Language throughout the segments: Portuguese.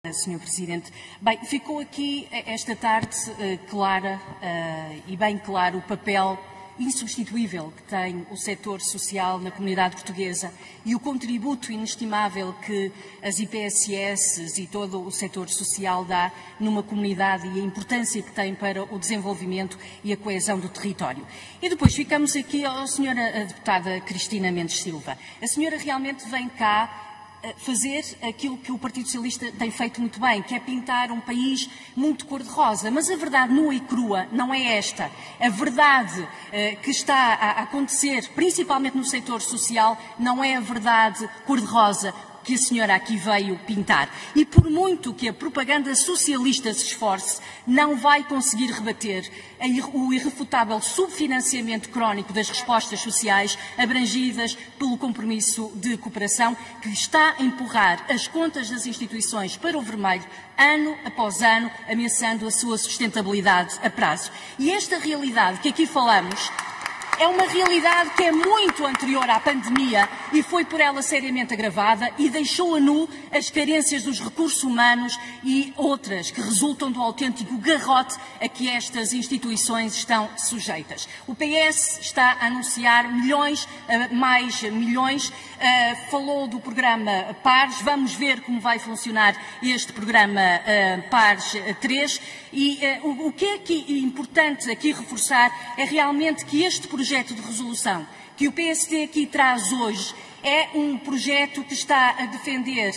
Sr. Presidente. Bem, ficou aqui esta tarde clara e bem claro o papel insubstituível que tem o setor social na comunidade portuguesa e o contributo inestimável que as IPSS e todo o setor social dá numa comunidade e a importância que tem para o desenvolvimento e a coesão do território. E depois ficamos aqui à Sra. Deputada Cristina Mendes Silva. A senhora realmente vem cá fazer aquilo que o Partido Socialista tem feito muito bem, que é pintar um país muito cor-de-rosa. Mas a verdade nua e crua não é esta. A verdade que está a acontecer, principalmente no setor social, não é a verdade cor-de-rosa que a senhora aqui veio pintar. E por muito que a propaganda socialista se esforce, não vai conseguir rebater o irrefutável subfinanciamento crónico das respostas sociais abrangidas pelo compromisso de cooperação que está a empurrar as contas das instituições para o vermelho ano após ano, ameaçando a sua sustentabilidade a prazo. E esta realidade que aqui falamos é uma realidade que é muito anterior à pandemia e foi por ela seriamente agravada e deixou a nu as carências dos recursos humanos e outras que resultam do autêntico garrote a que estas instituições estão sujeitas. O PS está a anunciar milhões, mais milhões, falou do programa PARES, vamos ver como vai funcionar este programa PARES 3 e o que é aqui importante aqui reforçar é realmente que este projeto de resolução que o PSD aqui traz hoje é um projeto que está a defender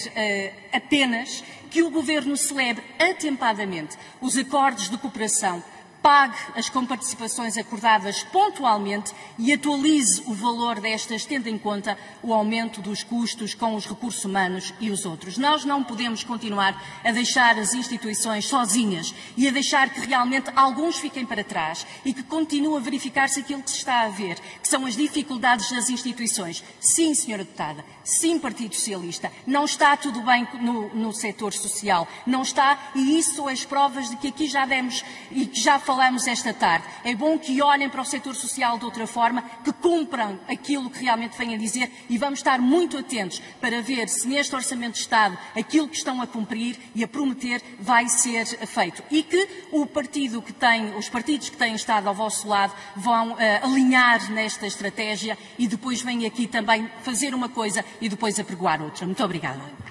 apenas que o Governo celebre atempadamente os acordos de cooperação, pague as comparticipações acordadas pontualmente e atualize o valor destas, tendo em conta o aumento dos custos com os recursos humanos e os outros. Nós não podemos continuar a deixar as instituições sozinhas e a deixar que realmente alguns fiquem para trás e que continue a verificar-se aquilo que se está a ver, que são as dificuldades das instituições. Sim, Sra. Deputada, sim, Partido Socialista, não está tudo bem no setor social, não está, e isso são as provas de que aqui já demos e que já falamos esta tarde. É bom que olhem para o setor social de outra forma, que cumpram aquilo que realmente vêm a dizer e vamos estar muito atentos para ver se neste Orçamento de Estado aquilo que estão a cumprir e a prometer vai ser feito. E que os partidos que têm estado ao vosso lado vão alinhar nesta estratégia e depois vêm aqui também fazer uma coisa e depois apregoar outra. Muito obrigada.